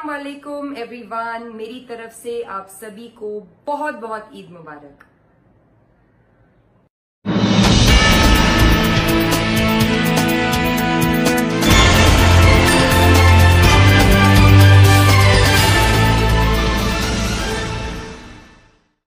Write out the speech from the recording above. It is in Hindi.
अस्सलाम वालेकुम एवरीवन, मेरी तरफ से आप सभी को बहुत बहुत ईद मुबारक।